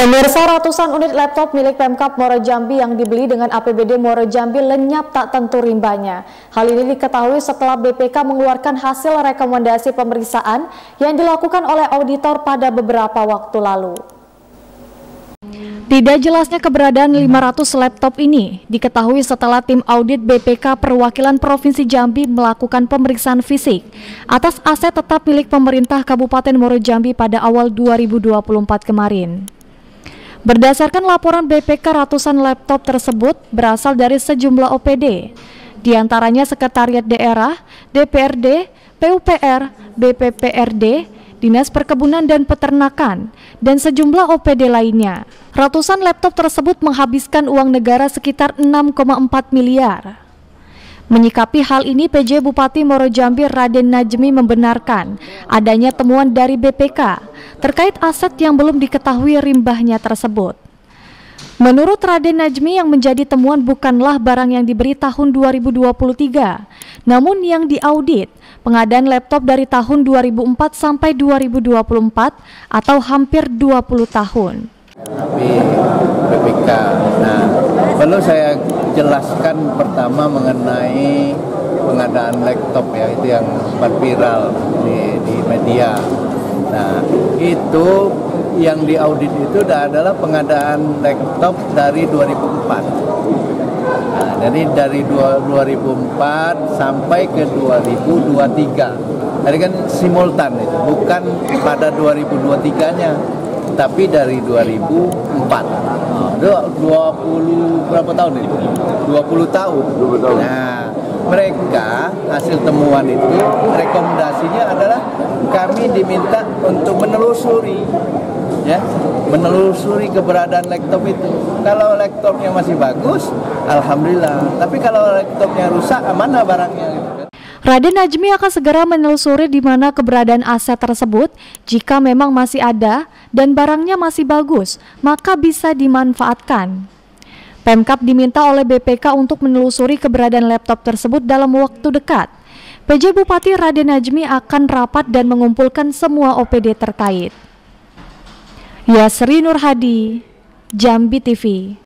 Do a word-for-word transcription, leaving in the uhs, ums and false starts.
Pemirsa, ratusan unit laptop milik Pemkab Muaro Jambi yang dibeli dengan A P B D Muaro Jambi lenyap tak tentu rimbanya. Hal ini diketahui setelah B P K mengeluarkan hasil rekomendasi pemeriksaan yang dilakukan oleh auditor pada beberapa waktu lalu. Tidak jelasnya keberadaan lima ratus laptop ini diketahui setelah tim audit B P K Perwakilan Provinsi Jambi melakukan pemeriksaan fisik atas aset tetap milik pemerintah Kabupaten Muaro Jambi pada awal dua ribu dua puluh empat kemarin. Berdasarkan laporan B P K, ratusan laptop tersebut berasal dari sejumlah O P D, diantaranya Sekretariat Daerah, D P R D, P U P R, B P P R D, Dinas Perkebunan dan Peternakan, dan sejumlah O P D lainnya. Ratusan laptop tersebut menghabiskan uang negara sekitar enam koma empat miliar. Menyikapi hal ini, P J Bupati Muaro Jambi Raden Najmi membenarkan adanya temuan dari B P K terkait aset yang belum diketahui rimbahnya tersebut. Menurut Raden Najmi, yang menjadi temuan bukanlah barang yang diberi tahun dua ribu dua puluh tiga, namun yang diaudit pengadaan laptop dari tahun dua ribu empat sampai dua ribu dua puluh empat atau hampir dua puluh tahun. Tapi B P K, nah perlu saya jelaskan pertama mengenai pengadaan laptop ya, itu yang sempat viral di, di media. Nah itu yang diaudit itu adalah pengadaan laptop dari dua ribu empat. Nah, jadi dari dua ribu empat sampai ke dua ribu dua puluh tiga. Tadi kan simultan itu, bukan pada dua ribu dua puluh tiga-nya, tapi dari dua ribu empat. Nah, dua puluh berapa tahun itu? dua puluh tahun. Nah, mereka hasil temuan itu rekomendasinya adalah kami diminta untuk menelusuri ya, menelusuri keberadaan laptop itu. Kalau laptopnya masih bagus, alhamdulillah. Tapi kalau laptopnya rusak, mana barangnya? Raden Najmi akan segera menelusuri di mana keberadaan aset tersebut. Jika memang masih ada dan barangnya masih bagus, maka bisa dimanfaatkan. Pemkab diminta oleh B P K untuk menelusuri keberadaan laptop tersebut dalam waktu dekat. P J Bupati Raden Najmi akan rapat dan mengumpulkan semua O P D terkait. Yasri Nur Hadi, Jambi T V.